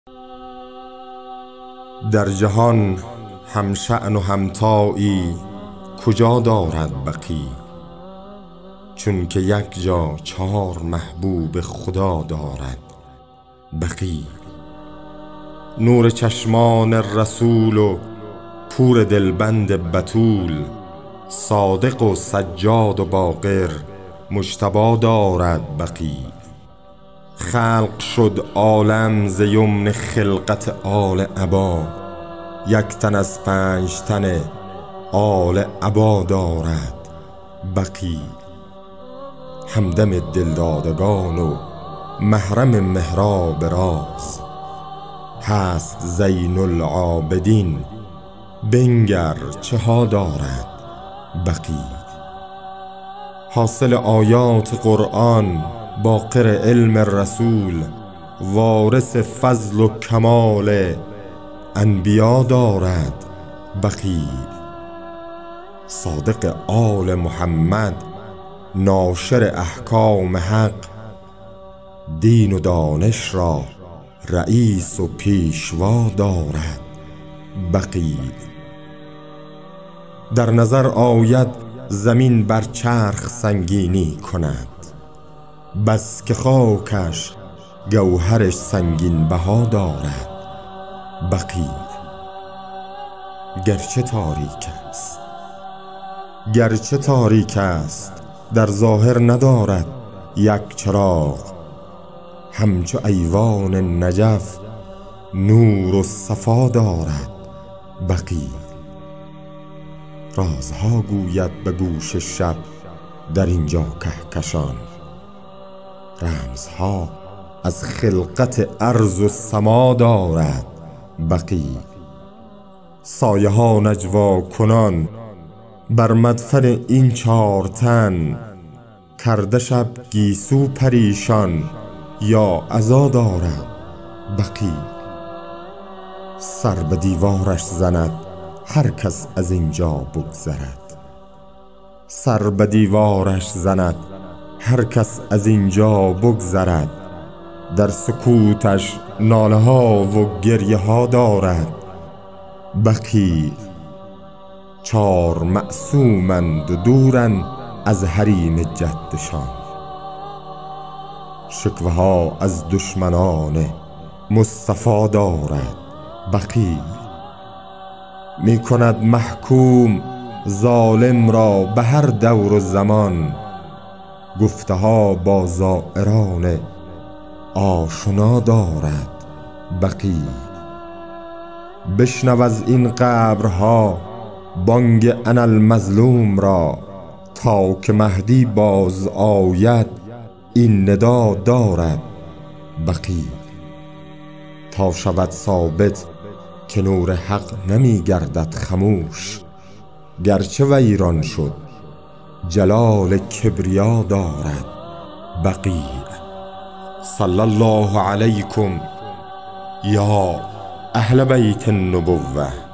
در جهان هم شأن و همتایی کجا دارد بقی؟ چون که یک جا 4 محبوب خدا دارد بقی. نور چشمان رسول و پور دلبند بتول، صادق و سجاد و باقر مجتبی دارد بقی. خلق شد عالم ز یمن خلقت آل عبا، یک تن از 5 تن آل عبا دارد بقی. همدم دلدادگان و محرم محراب راز، هست زین العابدین بنگر چه ها دارد بقی. حاصل آیات قرآن باقر علم رسول، وارث فضل و کمال انبیا دارد بقی. صادق آل محمد ناشر احکام حق، دین و دانش را رئیس و پیشوا دارد بقی. در نظر آید زمین بر چرخ سنگینی کند، بس که خاکش گوهرش سنگین بها دارد بقی. گرچه تاریک است در ظاهر ندارد یک چراغ، همچو ایوان نجف نور و صفا دارد بقی. رازها گوید به گوش شب در اینجا کهکشان، رمزها از خلقت ارض و سما دارد بقی. سایه ها نجوا کنان بر مدفن این 4 تن، کرده شب گیسو پریشان یا عزا دارد بقی. سر به دیوارش زند هر کس از اینجا بگذرد، سر به دیوارش زند هر کس از اینجا بگذرد. در سکوتش ناله ها و گریه ها دارد بقی. 4 معصومند و دورن از حریم جدشان، شکوه ها از دشمنان مصطفی دارد بقی. می کند محکوم ظالم را به هر دور و زمان، گفته ها با زائران آشنا دارد بقی. بشنو از این قبرها بانگ اناالمظلوم را، تا که مهدی باز آید این ندا دارد بقی. تا شود ثابت که نور حق نمی گردد خموش، گرچه ویران شد جلال کبریا دارد بقی. صلی الله علیکم یا اهل بیت النبوة.